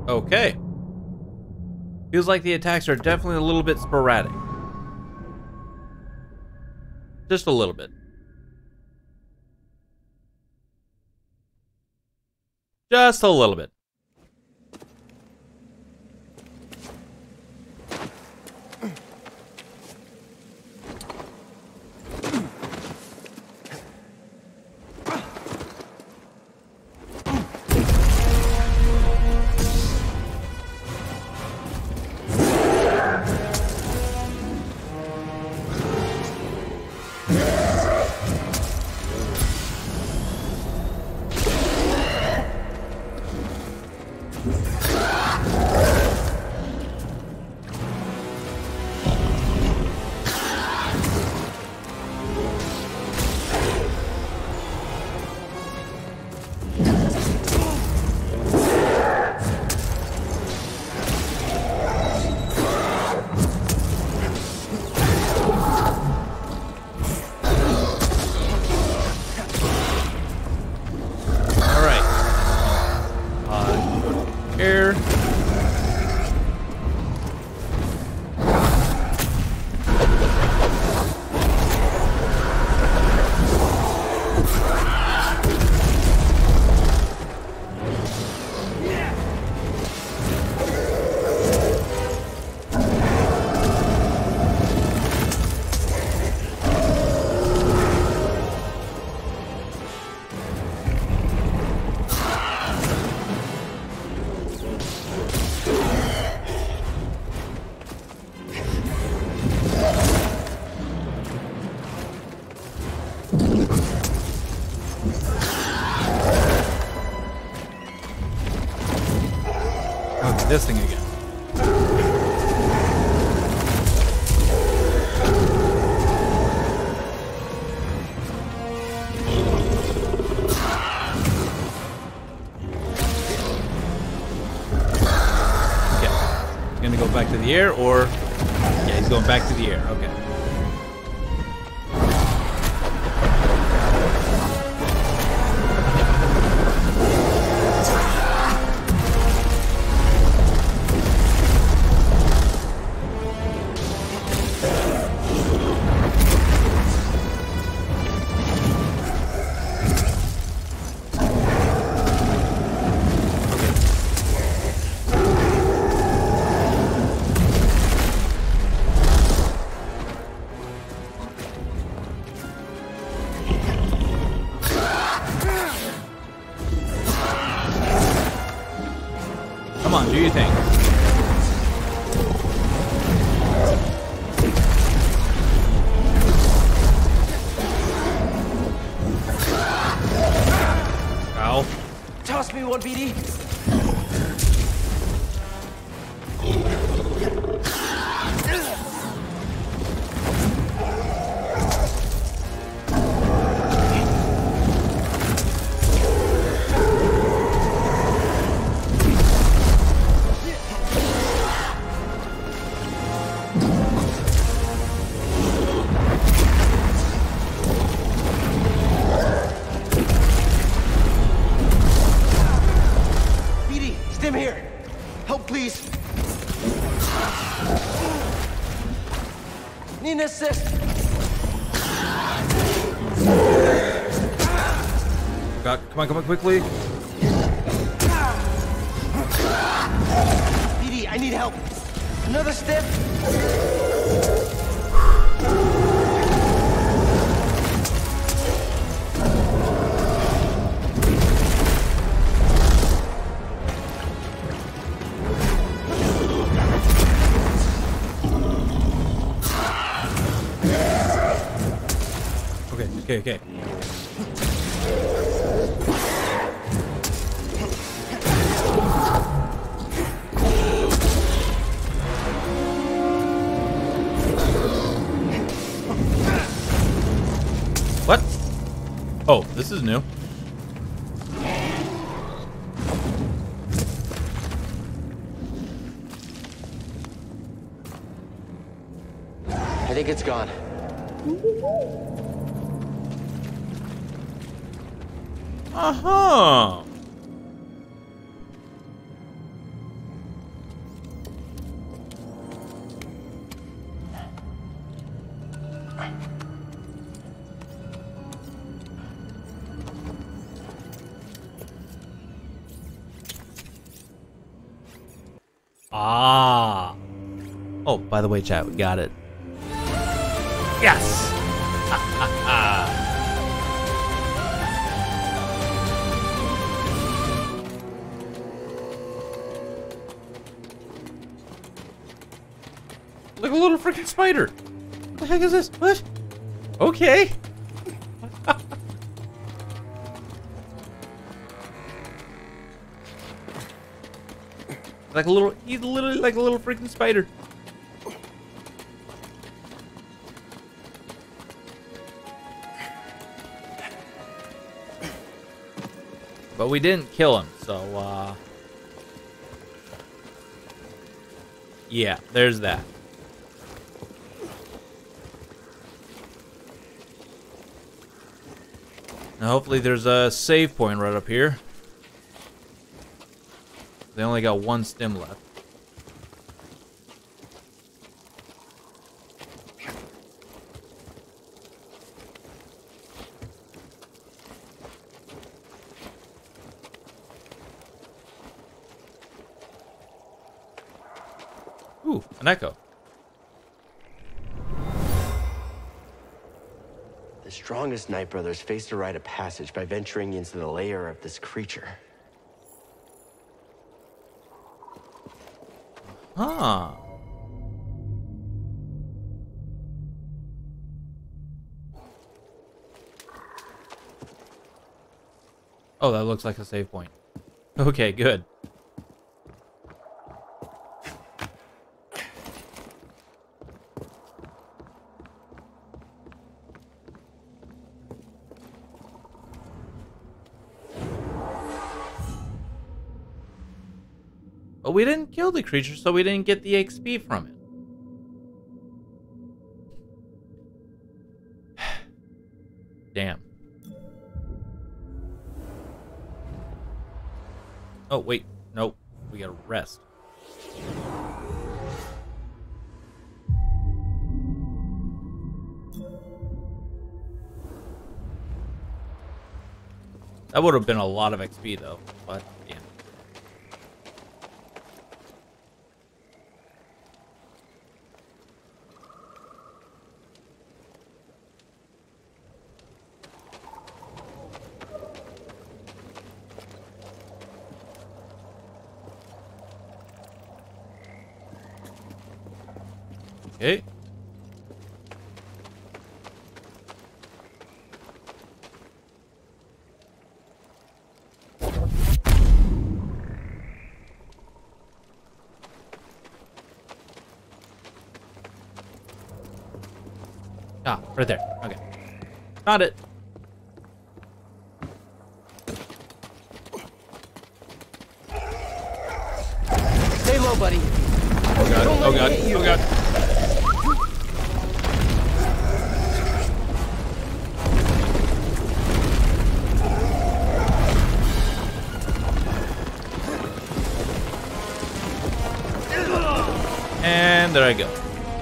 Okay. Feels like the attacks are definitely a little bit sporadic. Just a little bit. Just a little bit. This thing again. Okay. He's gonna go back to the air, or yeah, he's going back to the air. Okay. Come on, do your thing. Ow. Toss me one, BD. Stim here. Help, please. Need an assist. God, come on, quickly. BD, I need help. Another step. Okay. What? Oh, this is new. I think it's gone. Uh-huh. Ah. Oh, by the way, chat, we got it. Yes! Like a little freaking spider. What the heck is this? What? Okay. Like a little, he's literally like a little freaking spider. But we didn't kill him, so, yeah, there's that. Now hopefully there's a save point right up here. They only got one stim left. Ooh, an echo. The strongest Night Brothers faced a rite of passage by venturing into the lair of this creature. Huh. Oh, that looks like a save point. Okay, good. But we didn't kill the creature, so we didn't get the XP from it. Damn. Oh, wait. Nope. We gotta rest. That would have been a lot of XP, though. But, yeah. Okay. Ah, right there. Okay. Got it. Stay low, buddy. Oh god, oh god, oh god. And there I go.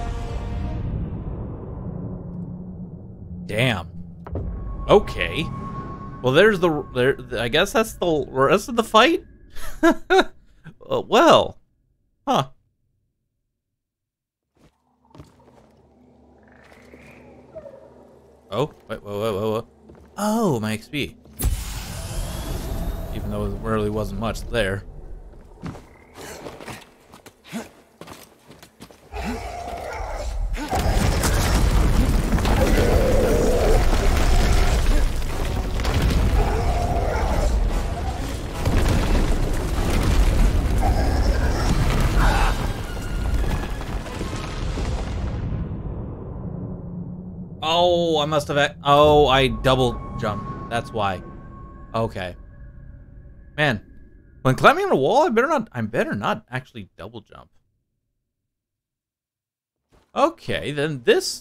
Damn. Okay. Well, there's I guess that's the rest of the fight? Well. Huh. Oh, wait, whoa. Oh, my XP. Even though there really wasn't much there. Oh, I must have... Oh, I double jumped. That's why. Okay. Man, when climbing on a wall, I better not actually double jump. Okay, then this...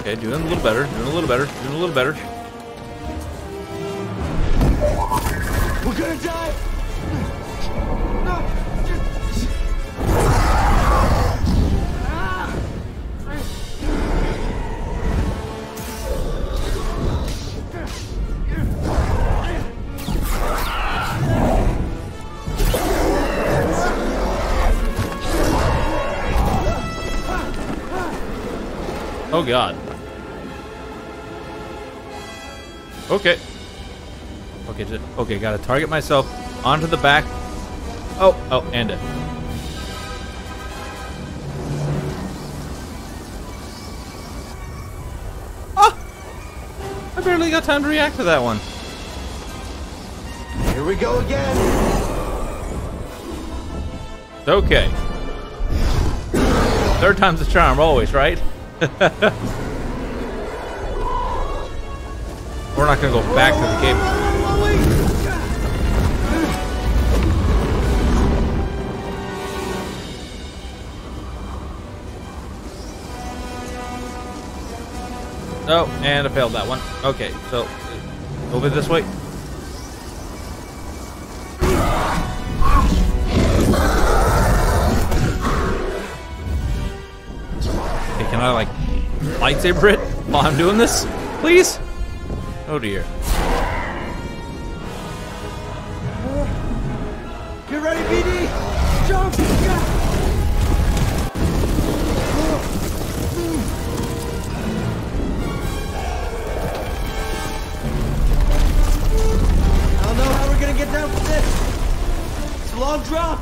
Okay, doing a little better. Doing a little better. Doing a little better. We're gonna die! Oh god. Okay. Okay, gotta target myself onto the back. Oh, and it. Oh! I barely got time to react to that one. Here we go again! Okay. Third time's the charm, always, right? We're not gonna go back to the cave. Oh, and I failed that one. Okay, so over this way. Okay, can I like lightsaber it while I'm doing this, please? Oh dear. Get ready, BD! Jump! I don't know how we're gonna get down from this. It's a long drop.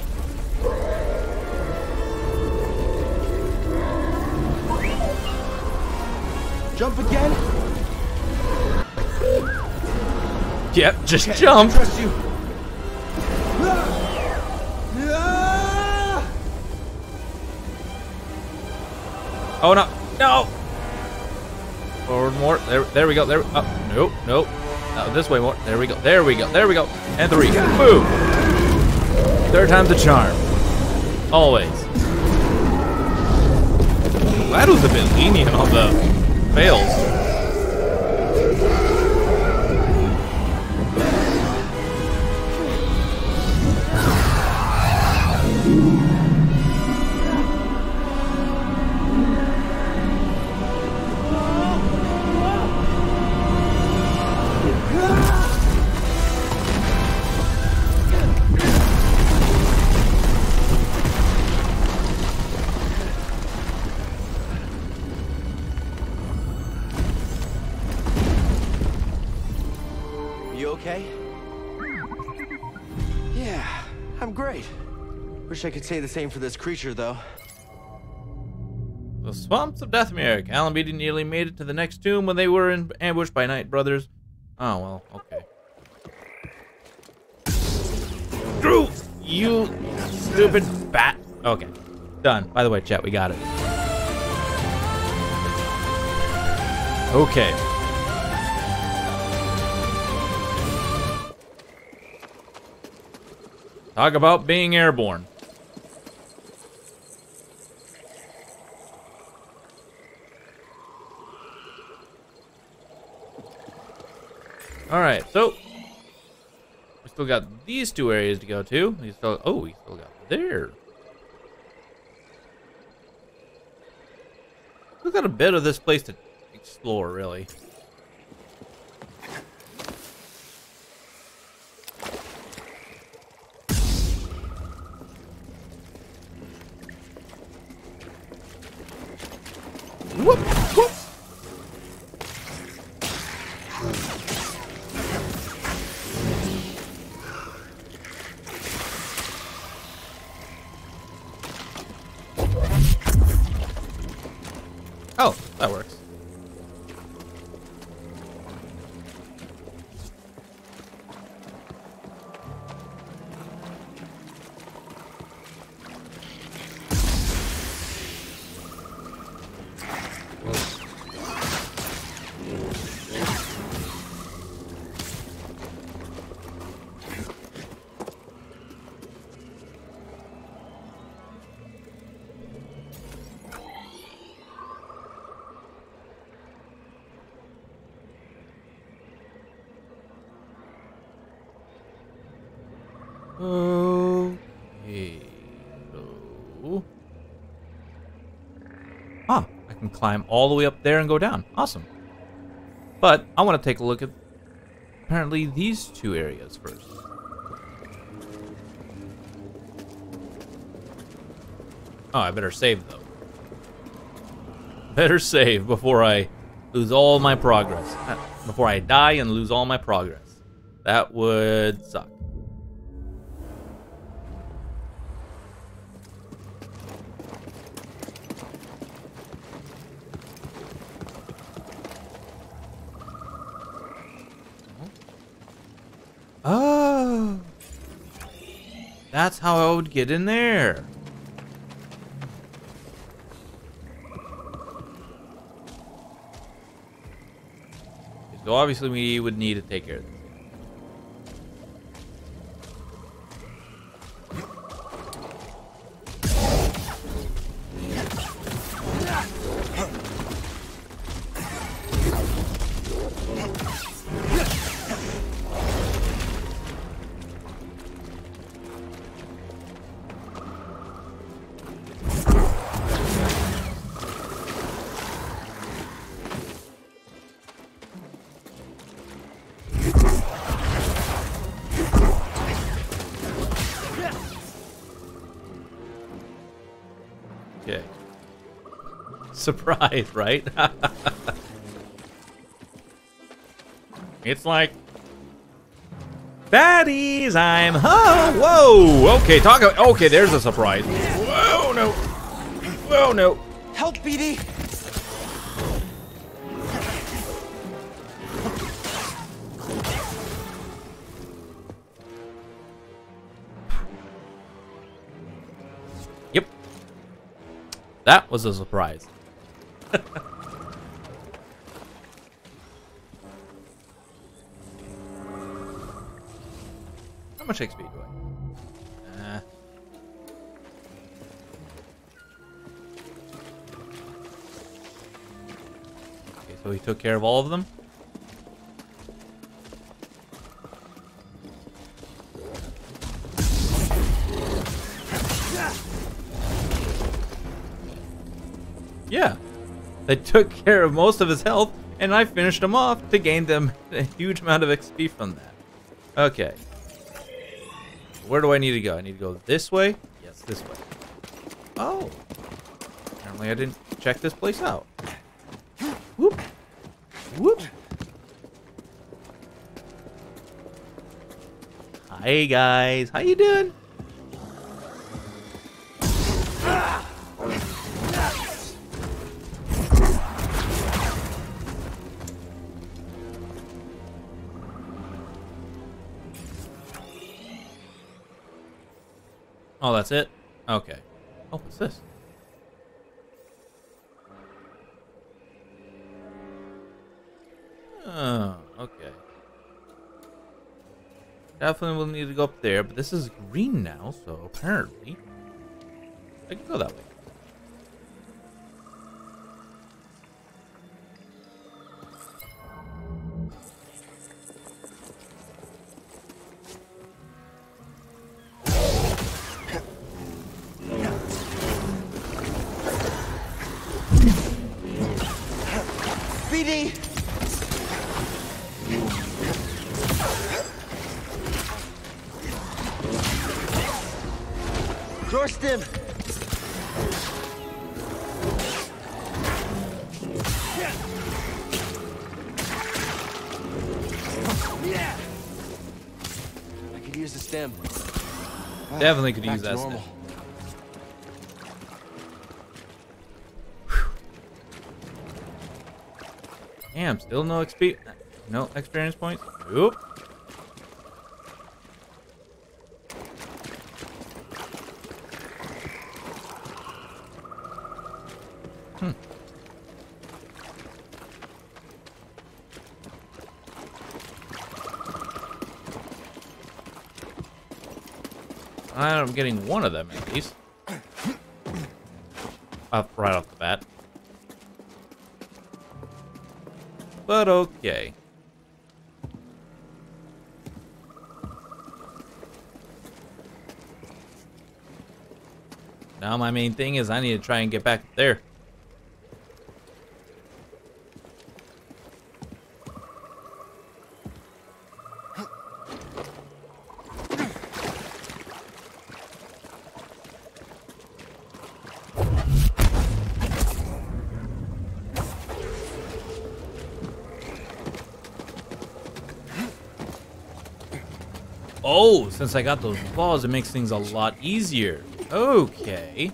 Jump again? Yep, just Okay, jump. I trust you. Oh no, no! Forward more. There we go. There. Oh, nope, nope. No, this way more. There we go. There we go. There we go. And 3. Boom. Third time's the charm. Always. That was a bit lenient on the fails. You okay? Yeah, I'm great. Wish I could say the same for this creature, though. The swamps of Dathomir. Callum Beatty nearly made it to the next tomb when they were ambushed by Night Brothers. Oh, well, okay. Drew! You stupid bat. Okay. Done. By the way, chat, we got it. Okay. Talk about being airborne. Alright, so we still got these 2 areas to go to. We still got there. We've got a bit of this place to explore, really. Whoop, whoop. Oh, that works. Okay. So... Ah, I can climb all the way up there and go down. Awesome. But I want to take a look at apparently these two areas first. Oh, I better save though. Better save before I lose all my progress. Before I die and lose all my progress. That would suck. Oh, that's how I would get in there. So obviously we would need to take care of this. Okay. Surprise, right? It's like, baddies, I'm home. Whoa. Okay, okay, there's a surprise. Whoa, no. Whoa, no. Help, BD! Yep. That was a surprise. How much XP do I? Okay, so he took care of all of them? Yeah. They took care of most of his health, and I finished him off to gain them a huge amount of XP from that. Okay. Where do I need to go? I need to go this way? Yes, this way. Oh. Apparently I didn't check this place out. Whoop. Whoop. Hi, guys. How you doing? Oh, that's it? Okay. Oh, what's this? Oh, okay. Definitely will need to go up there, but this is green now, so apparently I can go that way. BD! Draw stim! I could use the stem. Definitely could Back use to that normal. stuff. Damn, still no XP. No experience points. Nope. I'm getting one of them at least. Right off the bat. But okay. Now my main thing is I need to try and get back there. Oh, since I got those claws, it makes things a lot easier. Okay.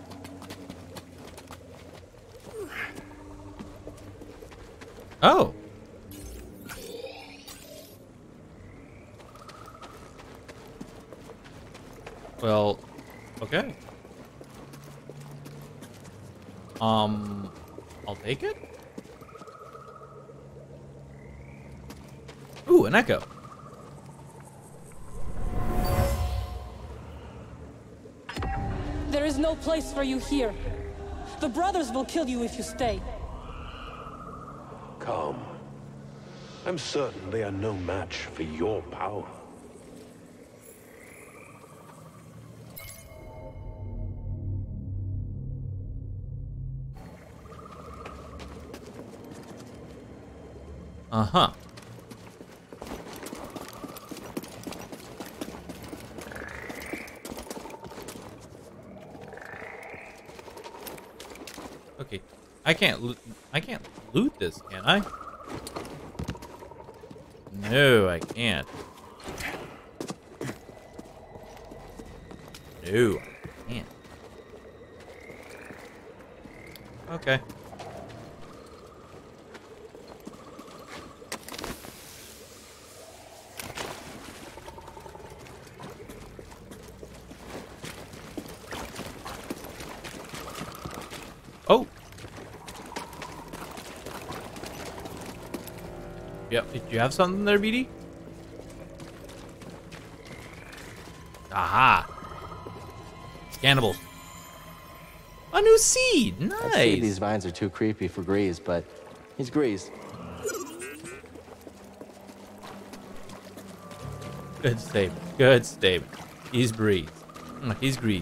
Oh. Well, okay. I'll take it. Ooh, an echo. There is no place for you here. The brothers will kill you if you stay. Calm. I'm certain they are no match for your power. Uh-huh. Okay, I can't loot this, can I? No, I can't. No, I can't. Okay. Oh. Yep. Did you have something there, BD? Aha. Scannables. A new seed. Nice. I'd say these vines are too creepy for Grease, but he's Grease. Good statement. Good statement. He's Breeze. He's Grease.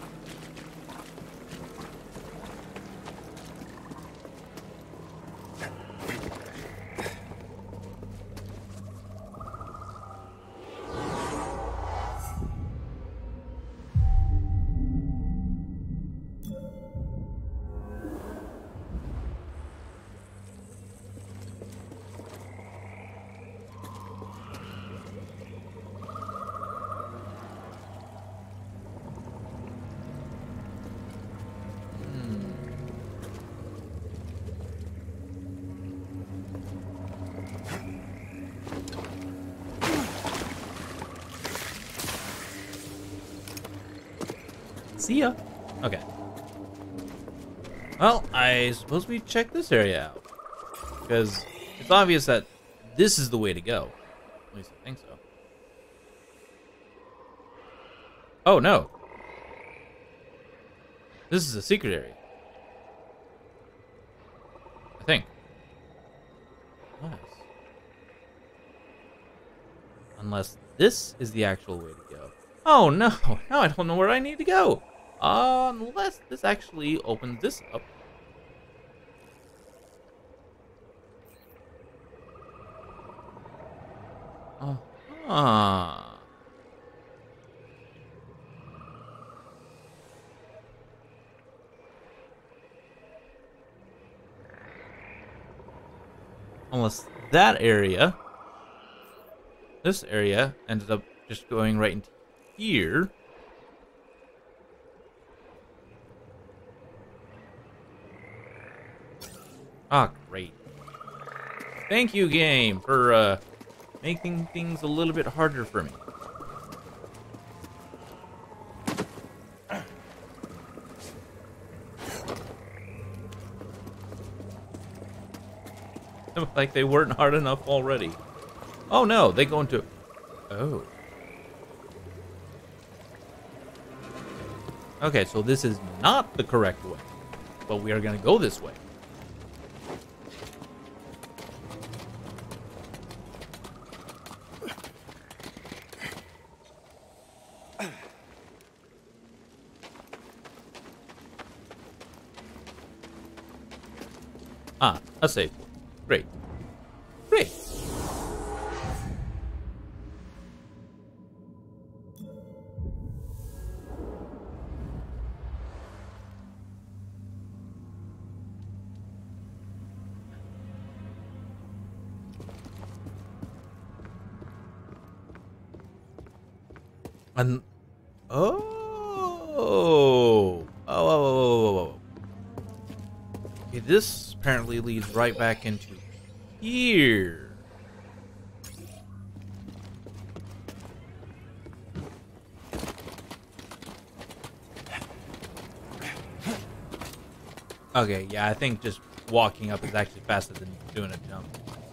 See ya. Okay. Well, I suppose we check this area out. Because it's obvious that this is the way to go. At least I think so. Oh, no. This is a secret area. I think. Nice. Unless this is the actual way to go. Oh, no. Now I don't know where I need to go. Unless this actually opens this up. Unless that area, this area, ended up just going right into here. Ah, great. Thank you, game, for making things a little bit harder for me. Like they weren't hard enough already. Oh no, they go into... Oh. Okay, so this is not the correct way. But we are going to go this way. Ah, a save. Great. Great. And oh. Okay, this apparently leads right back into here. Okay, yeah, I think just walking up is actually faster than doing a jump.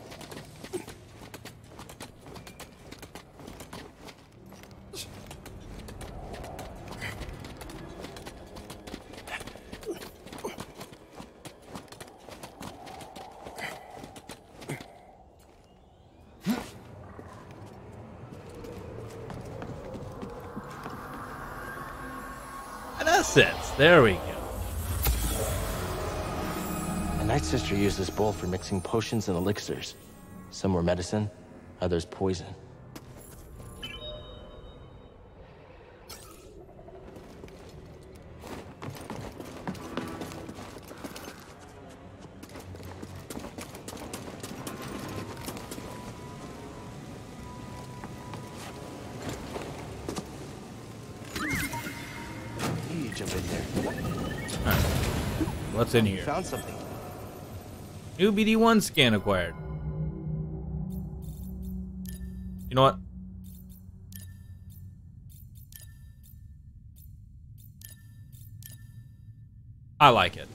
And that's it. There we go. The Night Sister used this bowl for mixing potions and elixirs. Some were medicine, others poison. You jump in there. What's in here? Found something. New BD1 scan acquired. You know what? I like it.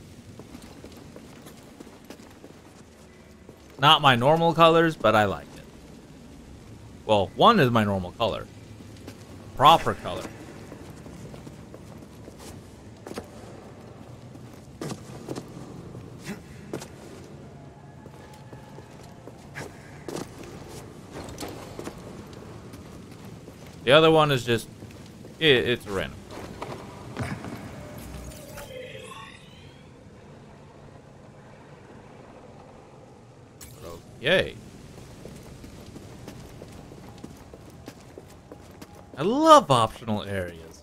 Not my normal colors, but I like it. Well, one is my normal color. Proper color. The other one is just, it's random. Okay. I love optional areas.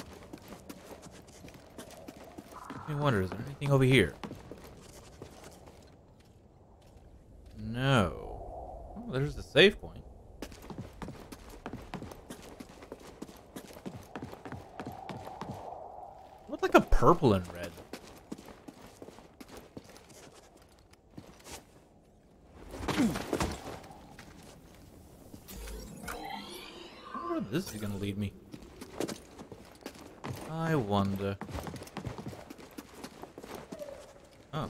I wonder, is there anything over here? No. Oh, there's the save point. Like a purple and red. I wonder where this is gonna lead me. I wonder. Oh.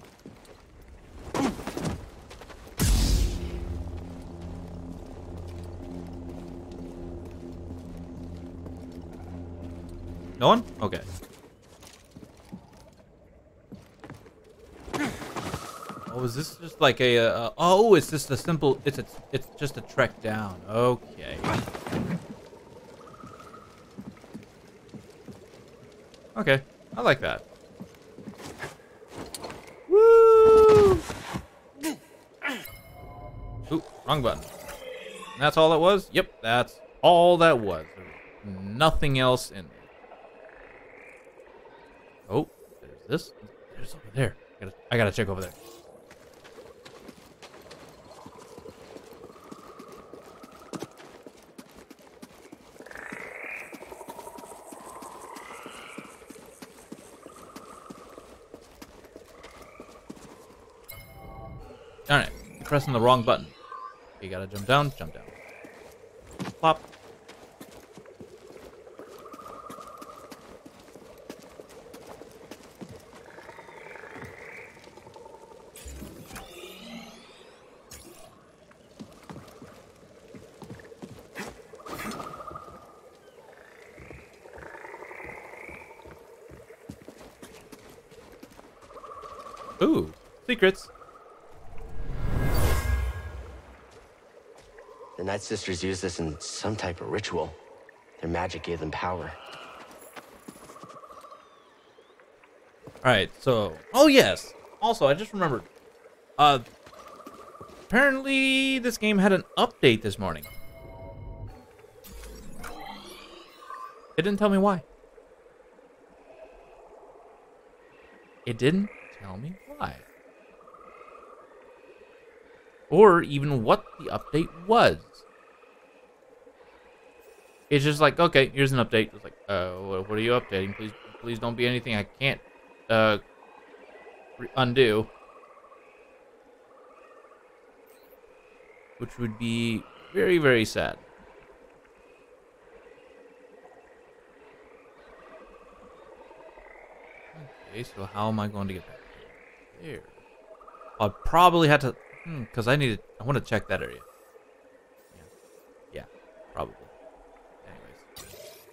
No one? Okay. Oh, is this just like a, oh, it's just a simple, it's just a trek down. Okay. Okay, I like that. Woo! Ooh, wrong button. And that's all it was? Yep, that's all that was. There's nothing else in there. Oh, there's this. There's over there. I gotta check over there. Darn it, I'm pressing the wrong button. You gotta jump down, jump down. Plop. Ooh, secrets. The Night Sisters used this in some type of ritual. Their magic gave them power. Alright, so... Oh, yes! Also, I just remembered. Apparently this game had an update this morning. It didn't tell me why. It didn't tell me why. Or even what the update was. It's just like, okay, here's an update. It's like, what are you updating? Please don't be anything I can't undo. Which would be very, very sad. Okay, so how am I going to get back there? I'll probably have to, because I want to check that area. Yeah, probably. Anyways.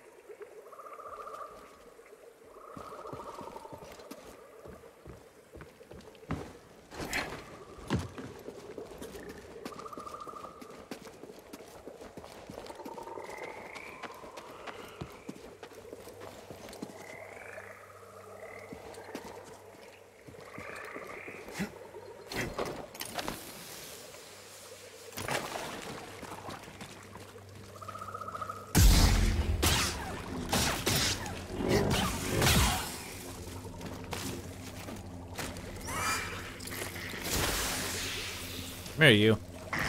Come here, you.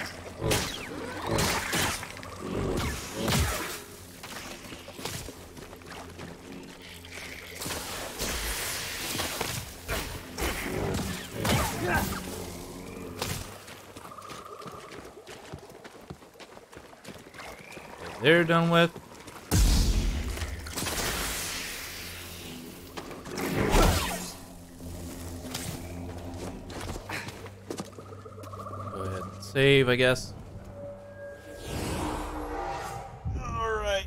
They're done with. Save, I guess. All right.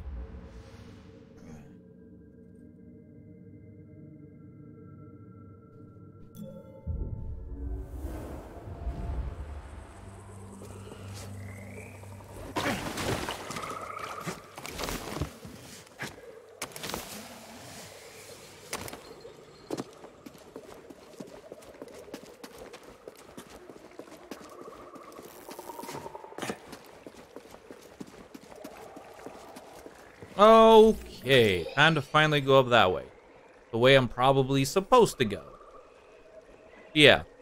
Okay, time to finally go up that way. The way I'm probably supposed to go. Yeah,